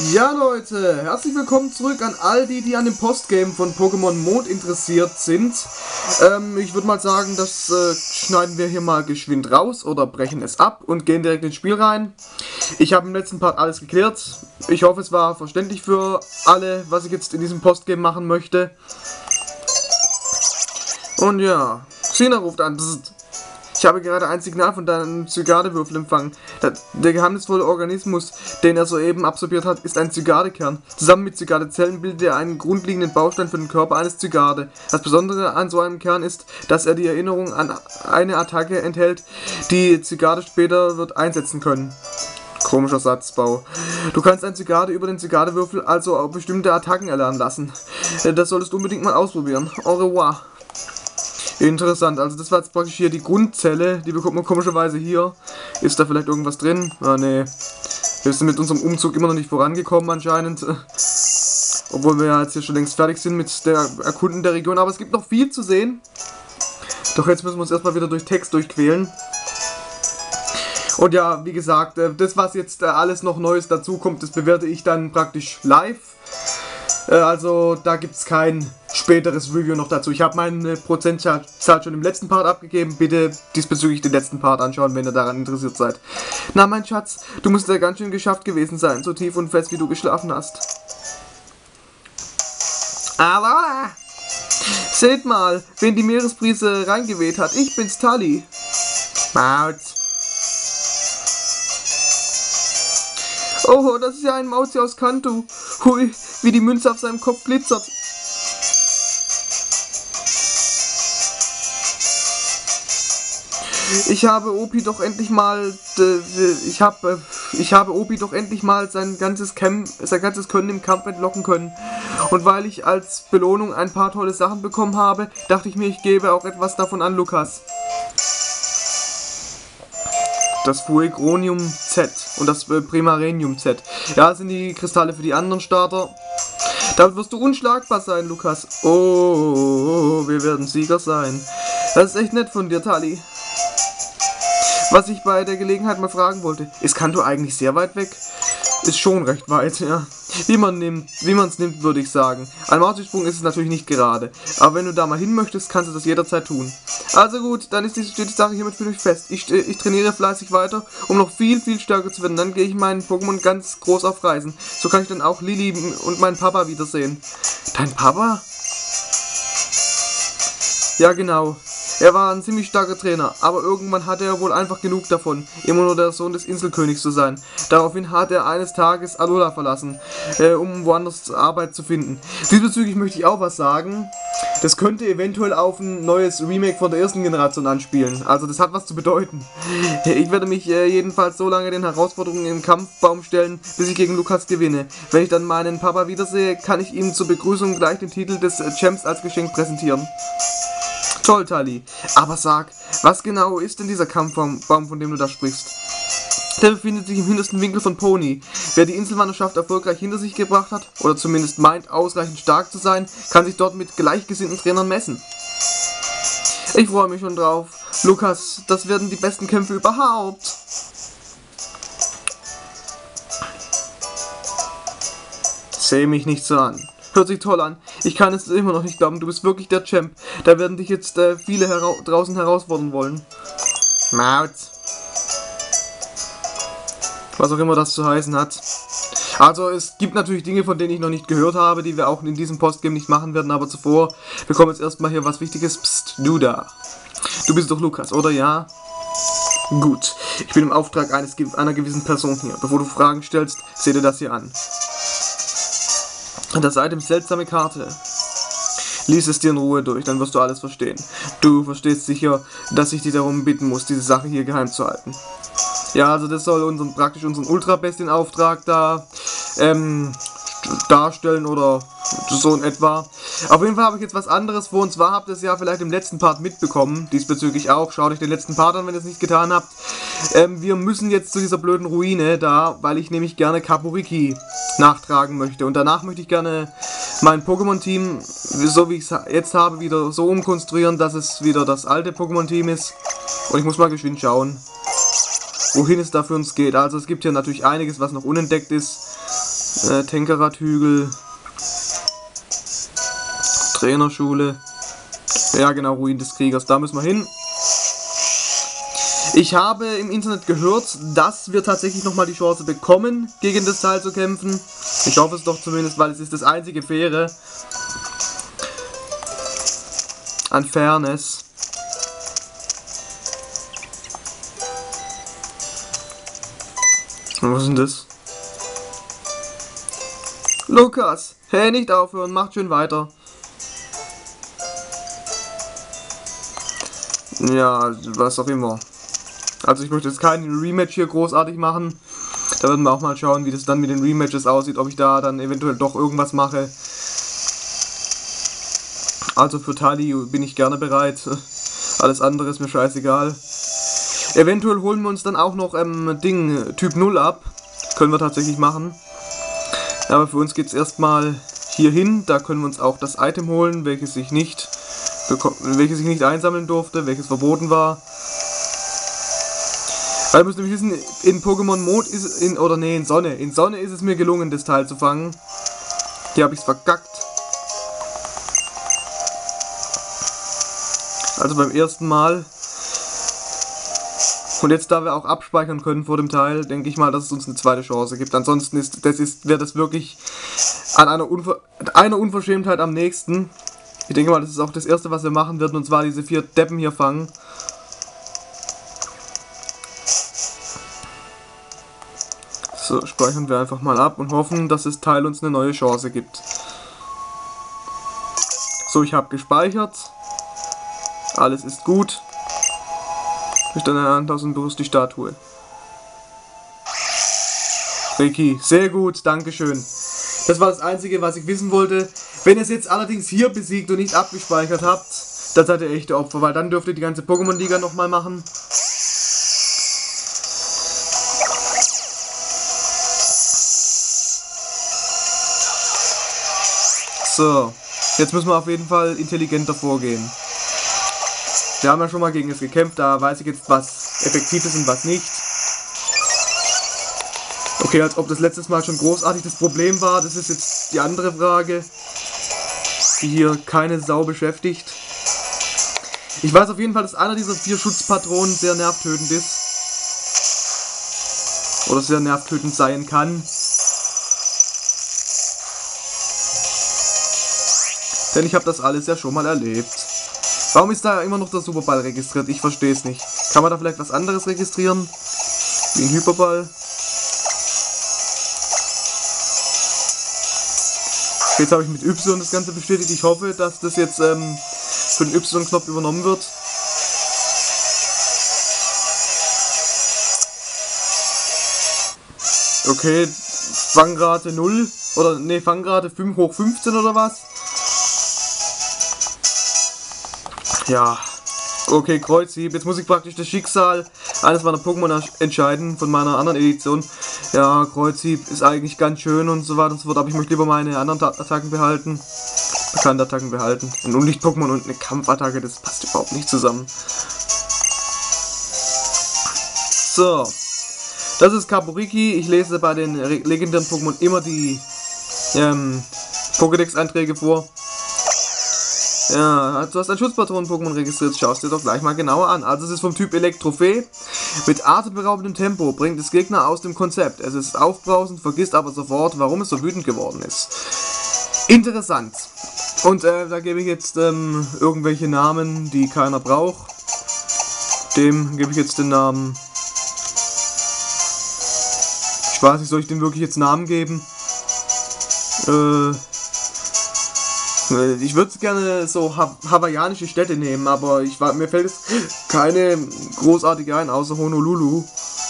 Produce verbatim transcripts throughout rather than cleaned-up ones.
Ja Leute, herzlich willkommen zurück an all die, die an dem Postgame von Pokémon Mond interessiert sind. Ähm, ich würde mal sagen, das äh, schneiden wir hier mal geschwind raus oder brechen es ab und gehen direkt ins Spiel rein. Ich habe im letzten Part alles geklärt. Ich hoffe, es war verständlich für alle, was ich jetzt in diesem Postgame machen möchte. Und ja, Xena ruft an. Ich habe gerade ein Signal von deinem Zygadewürfel empfangen. Der geheimnisvolle Organismus, den er soeben absorbiert hat, ist ein Zygadekern. Zusammen mit Zygadezellen bildet er einen grundlegenden Baustein für den Körper eines Zygade. Das Besondere an so einem Kern ist, dass er die Erinnerung an eine Attacke enthält, die Zygade später wird einsetzen können. Komischer Satzbau. Du kannst ein Zygade über den Zygadewürfel also auch bestimmte Attacken erlernen lassen. Das solltest du unbedingt mal ausprobieren. Au revoir. Interessant, also das war jetzt praktisch hier die Grundzelle, die bekommt man komischerweise hier. Ist da vielleicht irgendwas drin? Ah ne, wir sind mit unserem Umzug immer noch nicht vorangekommen anscheinend. Obwohl wir ja jetzt hier schon längst fertig sind mit der Erkunden der Region, aber es gibt noch viel zu sehen. Doch jetzt müssen wir uns erstmal wieder durch Text durchquälen. Und ja, wie gesagt, das was jetzt alles noch Neues dazu kommt, das bewerte ich dann praktisch live. Also da gibt es kein späteres Review noch dazu. Ich habe meine Prozentzahl schon im letzten Part abgegeben. Bitte diesbezüglich den letzten Part anschauen, wenn ihr daran interessiert seid. Na mein Schatz, du musst ja ganz schön geschafft gewesen sein, so tief und fest wie du geschlafen hast. Aber seht mal, wen die Meeresbrise reingeweht hat. Ich bin's, Tali. Maut. Oh, das ist ja ein Mauzi aus Kanto. Hui, wie die Münze auf seinem Kopf glitzert. Ich habe Opi doch endlich mal, äh, ich habe, äh, ich habe Opi doch endlich mal sein ganzes Camp, sein ganzes Können im Kampf entlocken können. Und weil ich als Belohnung ein paar tolle Sachen bekommen habe, dachte ich mir, ich gebe auch etwas davon an Lukas. Das Fuegronium Z und das äh, Primarenium Z. Ja, das sind die Kristalle für die anderen Starter. Damit wirst du unschlagbar sein, Lukas. Oh, wir werden Sieger sein. Das ist echt nett von dir, Tali. Was ich bei der Gelegenheit mal fragen wollte, ist Kanto eigentlich sehr weit weg? Ist schon recht weit, ja. Wie man nimmt, wie man es nimmt, würde ich sagen. Ein Mauzi-Sprung ist es natürlich nicht gerade. Aber wenn du da mal hin möchtest, kannst du das jederzeit tun. Also gut, dann ist die, steht die Sache hiermit für dich fest. Ich, ich trainiere fleißig weiter, um noch viel, viel stärker zu werden. Dann gehe ich meinen Pokémon ganz groß auf Reisen. So kann ich dann auch Lili und meinen Papa wiedersehen. Dein Papa? Ja, genau. Er war ein ziemlich starker Trainer, aber irgendwann hatte er wohl einfach genug davon, immer nur der Sohn des Inselkönigs zu sein. Daraufhin hat er eines Tages Alola verlassen, äh, um woanders Arbeit zu finden. Diesbezüglich möchte ich auch was sagen. Das könnte eventuell auf ein neues Remake von der ersten Generation anspielen. Also das hat was zu bedeuten. Ich werde mich äh, jedenfalls so lange den Herausforderungen im Kampfbaum stellen, bis ich gegen Lukas gewinne. Wenn ich dann meinen Papa wiedersehe, kann ich ihm zur Begrüßung gleich den Titel des äh, Champs als Geschenk präsentieren. Toll, Tali. Aber sag, was genau ist denn dieser Kampfbaum, von dem du da sprichst? Der befindet sich im hintersten Winkel von Pony. Wer die Inselwanderschaft erfolgreich hinter sich gebracht hat, oder zumindest meint, ausreichend stark zu sein, kann sich dort mit gleichgesinnten Trainern messen. Ich freue mich schon drauf. Lukas, das werden die besten Kämpfe überhaupt. Seh mich nicht so an. Hört sich toll an. Ich kann es immer noch nicht glauben. Du bist wirklich der Champ. Da werden dich jetzt äh, viele hera draußen herausfordern wollen. Maut. Was auch immer das zu heißen hat. Also es gibt natürlich Dinge, von denen ich noch nicht gehört habe, die wir auch in diesem Postgame nicht machen werden. Aber zuvor bekommen wir jetzt erstmal hier was Wichtiges. Psst, du da. Du bist doch Lukas, oder ja? Gut. Ich bin im Auftrag eines, einer gewissen Person hier. Bevor du Fragen stellst, seh dir das hier an. An der Seite eine seltsame Karte. Lies es dir in Ruhe durch, dann wirst du alles verstehen. Du verstehst sicher, dass ich dich darum bitten muss, diese Sache hier geheim zu halten. Ja, also das soll unseren, praktisch unseren Ultra-Bestien-Auftrag da ähm, darstellen oder so in etwa. Auf jeden Fall habe ich jetzt was anderes vor, und zwar habt ihr es ja vielleicht im letzten Part mitbekommen, diesbezüglich auch. Schaut euch den letzten Part an, wenn ihr es nicht getan habt. Ähm, wir müssen jetzt zu dieser blöden Ruine da, weil ich nämlich gerne Kaburiki nachtragen möchte. Und danach möchte ich gerne mein Pokémon-Team, so wie ich es jetzt habe, wieder so umkonstruieren, dass es wieder das alte Pokémon-Team ist. Und ich muss mal geschwind schauen, wohin es da für uns geht. Also es gibt hier natürlich einiges, was noch unentdeckt ist. Äh, Tenkerat-Hügel. Trainerschule. Ja genau, Ruin des Kriegers, da müssen wir hin. Ich habe im Internet gehört, dass wir tatsächlich nochmal die Chance bekommen, gegen das Teil zu kämpfen. Ich hoffe es doch zumindest, weil es ist das einzige Faire an Fairness. Was ist denn das? Lukas! Hey, nicht aufhören, macht schön weiter. Ja, was auch immer. Also ich möchte jetzt kein Rematch hier großartig machen. Da werden wir auch mal schauen, wie das dann mit den Rematches aussieht, ob ich da dann eventuell doch irgendwas mache. Also für Tali bin ich gerne bereit. Alles andere ist mir scheißegal. Eventuell holen wir uns dann auch noch ähm, Ding Typ null ab. Können wir tatsächlich machen. Aber für uns geht es erstmal hier hin. Da können wir uns auch das Item holen, welches ich nicht, welches ich nicht einsammeln durfte, welches verboten war. Weil ihr müsst nämlich wissen, in Pokémon Mond ist es, in, oder nee, in Sonne. In Sonne ist es mir gelungen, das Teil zu fangen. Hier habe ich es verkackt. Also beim ersten Mal. Und jetzt, da wir auch abspeichern können vor dem Teil, denke ich mal, dass es uns eine zweite Chance gibt. Ansonsten ist das ist, wäre das wirklich an einer, Unver einer Unverschämtheit am nächsten. Ich denke mal, das ist auch das erste, was wir machen werden, und zwar diese vier Deppen hier fangen. So, speichern wir einfach mal ab und hoffen, dass das Teil uns eine neue Chance gibt. So, ich habe gespeichert. Alles ist gut. Ich dann eine Hand aus und berührst die Statue. Ricky, sehr gut, dankeschön. Das war das Einzige, was ich wissen wollte. Wenn ihr es jetzt allerdings hier besiegt und nicht abgespeichert habt, dann seid ihr echte Opfer, weil dann dürft ihr die ganze Pokémon-Liga nochmal machen. So, jetzt müssen wir auf jeden Fall intelligenter vorgehen. Wir haben ja schon mal gegen es gekämpft, da weiß ich jetzt, was effektiv ist und was nicht. Okay, als ob das letztes Mal schon großartig das Problem war, das ist jetzt die andere Frage, die hier keine Sau beschäftigt. Ich weiß auf jeden Fall, dass einer dieser vier Schutzpatronen sehr nervtötend ist. Oder sehr nervtötend sein kann. Denn ich habe das alles ja schon mal erlebt. Warum ist da immer noch der Superball registriert? Ich verstehe es nicht. Kann man da vielleicht was anderes registrieren? Wie ein Hyperball? Jetzt habe ich mit Y das Ganze bestätigt. Ich hoffe, dass das jetzt ähm, für den Y-Knopf übernommen wird. Okay, Fangrate null. Oder ne, Fangrate fünf hoch fünfzehn oder was? Ja, okay, Kreuzhieb. Jetzt muss ich praktisch das Schicksal eines meiner Pokémon entscheiden von meiner anderen Edition. Ja, Kreuzhieb ist eigentlich ganz schön und so weiter und so fort, aber ich möchte lieber meine anderen Attacken behalten. Bekannte Attacken behalten. Ein Unlicht-Pokémon und eine Kampfattacke, das passt überhaupt nicht zusammen. So, das ist Kaburiki. Ich lese bei den legendären Pokémon immer die ähm, Pokédex-Einträge vor. Ja, du hast ein Schutzpatronen-Pokémon registriert, schaust dir doch gleich mal genauer an. Also es ist vom Typ Elektrophe. Mit atemberaubendem Tempo bringt es Gegner aus dem Konzept. Es ist aufbrausend, vergisst aber sofort, warum es so wütend geworden ist. Interessant. Und äh, da gebe ich jetzt ähm, irgendwelche Namen, die keiner braucht. Dem gebe ich jetzt den Namen. Ich weiß nicht, soll ich dem wirklich jetzt Namen geben? Äh... Ich würde gerne so ha hawaiianische Städte nehmen, aber ich, mir fällt es keine großartige ein, außer Honolulu.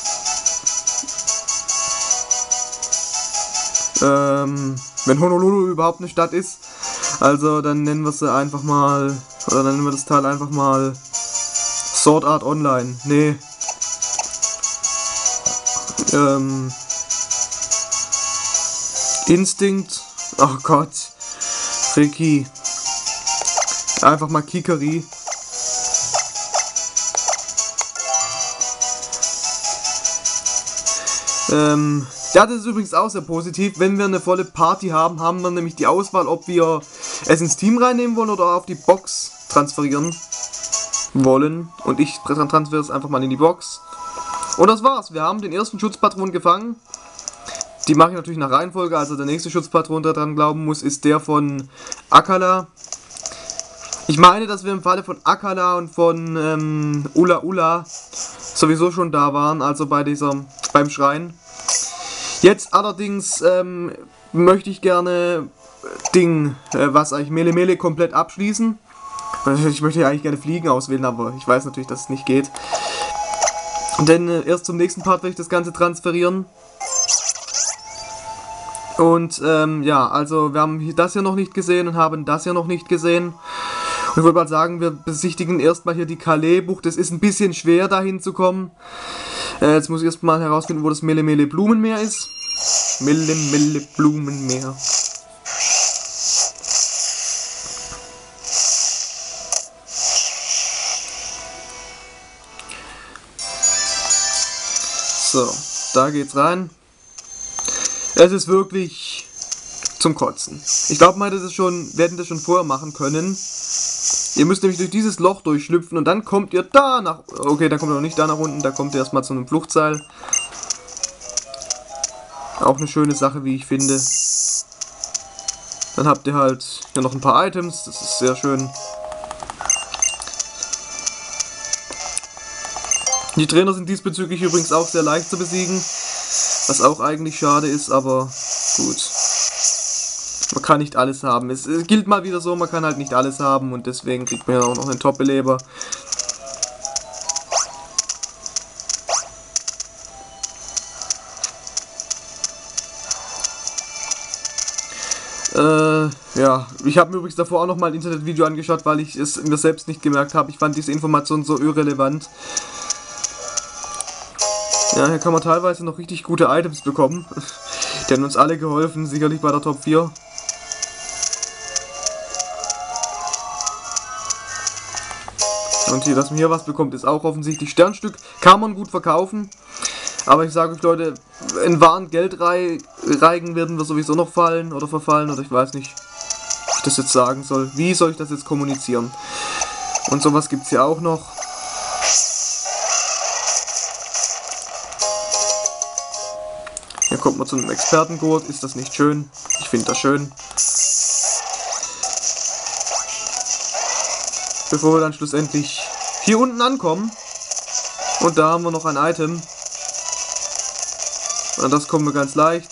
Ähm, wenn Honolulu überhaupt eine Stadt ist, also dann nennen wir sie einfach mal, oder dann nennen wir das Teil einfach mal Sword Art Online. Nee. Ähm, Instinct. Oh Gott. Ricky. Einfach mal Kikari. Ähm, Ja, das ist übrigens auch sehr positiv. Wenn wir eine volle Party haben, haben wir nämlich die Auswahl, ob wir es ins Team reinnehmen wollen oder auf die Box transferieren wollen. Und ich transferiere es einfach mal in die Box. Und das war's. Wir haben den ersten Schutzpatron gefangen. Die mache ich natürlich nach Reihenfolge. Also der nächste Schutzpatron, der dran glauben muss, ist der von Akala. Ich meine, dass wir im Falle von Akala und von ähm, Ula Ula sowieso schon da waren. Also bei dieser, beim Schrein. Jetzt allerdings ähm, möchte ich gerne Ding, äh, was eigentlich Mele Mele komplett abschließen. Ich möchte ja eigentlich gerne Fliegen auswählen, aber ich weiß natürlich, dass es nicht geht. Denn äh, erst zum nächsten Part werde ich das Ganze transferieren. Und ähm, ja, also wir haben das hier noch nicht gesehen und haben das hier noch nicht gesehen. Und ich würde mal sagen, wir besichtigen erstmal hier die Calais-Bucht. Es ist ein bisschen schwer, da hinzukommen. Äh, jetzt muss ich erstmal herausfinden, wo das Mele Mele Blumenmeer ist. Mele Mele Blumenmeer. So, da geht's rein. Es ist wirklich zum Kotzen. Ich glaube, man hätte das schon, wir hätten das schon vorher machen können. Ihr müsst nämlich durch dieses Loch durchschlüpfen und dann kommt ihr da nach... Okay, da kommt ihr noch nicht da nach unten, da kommt ihr erstmal zu einem Fluchtseil. Auch eine schöne Sache, wie ich finde. Dann habt ihr halt hier noch ein paar Items, das ist sehr schön. Die Trainer sind diesbezüglich übrigens auch sehr leicht zu besiegen, was auch eigentlich schade ist, aber gut. Man kann nicht alles haben. Es, es gilt mal wieder so, man kann halt nicht alles haben und deswegen kriegt man ja auch noch einen Top-Beleber. Äh, ja, ich habe mir übrigens davor auch noch mal ein Internetvideo angeschaut, weil ich es mir selbst nicht gemerkt habe. Ich fand diese Information so irrelevant. Ja, hier kann man teilweise noch richtig gute Items bekommen. Die haben uns alle geholfen, sicherlich bei der Top vier. Und hier, dass man hier was bekommt, ist auch offensichtlich. Sternstück kann man gut verkaufen. Aber ich sage euch Leute, in wahren Geldreigen werden wir sowieso noch fallen oder verfallen. Oder ich weiß nicht, wie ich das jetzt sagen soll. Wie soll ich das jetzt kommunizieren? Und sowas gibt es hier auch noch. Hier kommt man zu einem Expertengurt. Ist das nicht schön? Ich finde das schön. Bevor wir dann schlussendlich hier unten ankommen. Und da haben wir noch ein Item. Und das kommen wir ganz leicht.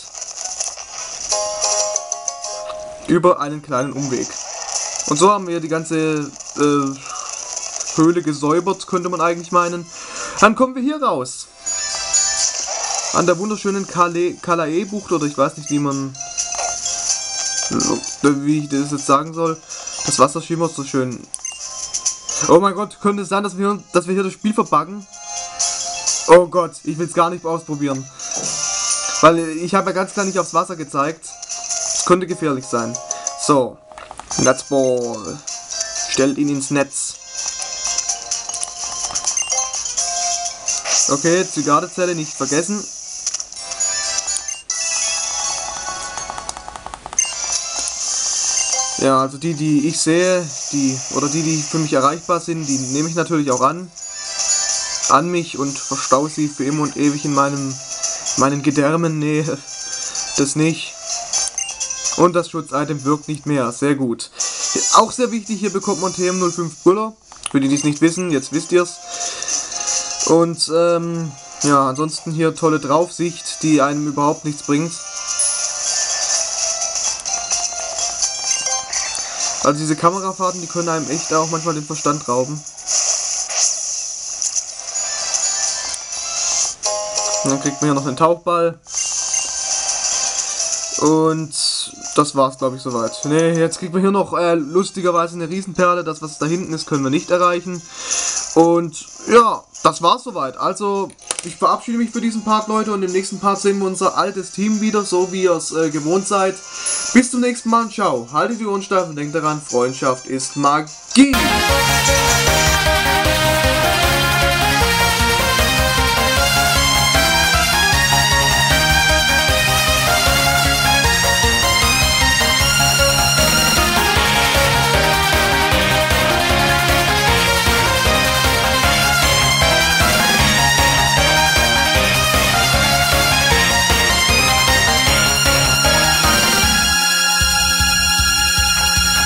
Über einen kleinen Umweg. Und so haben wir die ganze äh, Höhle gesäubert, könnte man eigentlich meinen. Dann kommen wir hier raus. An der wunderschönen Calais-Bucht, oder ich weiß nicht, wie man... wie ich das jetzt sagen soll. Das Wasser schimmert so schön. Oh mein Gott, könnte es sein, dass wir, dass wir hier das Spiel verbuggen? Oh Gott, ich will es gar nicht ausprobieren. Weil ich habe ja ganz klar nicht aufs Wasser gezeigt. Es könnte gefährlich sein. So, Netzball. Stellt ihn ins Netz. Okay, Zygardezelle nicht vergessen. Ja, also die, die ich sehe, die oder die, die für mich erreichbar sind, die nehme ich natürlich auch an. An mich und verstaue sie für immer und ewig in meinem meinen Gedärmen. Nee, das nicht. Und das Schutzitem wirkt nicht mehr. Sehr gut. Auch sehr wichtig, hier bekommt man T M null fünf Brüller. Für die, die es nicht wissen, jetzt wisst ihr es. Und ähm, ja, ansonsten hier tolle Draufsicht, die einem überhaupt nichts bringt. Also diese Kamerafahrten, die können einem echt auch manchmal den Verstand rauben. Und dann kriegt man hier noch einen Tauchball. Und das war's, glaube ich, soweit. Ne, jetzt kriegt man hier noch äh, lustigerweise eine Riesenperle. Das, was da hinten ist, können wir nicht erreichen. Und ja, das war's soweit. Also, ich verabschiede mich für diesen Part, Leute. Und im nächsten Part sehen wir unser altes Team wieder, so wie ihr es äh, gewohnt seid. Bis zum nächsten Mal. Ciao. Haltet die Ohren steif und denkt daran, Freundschaft ist Magie.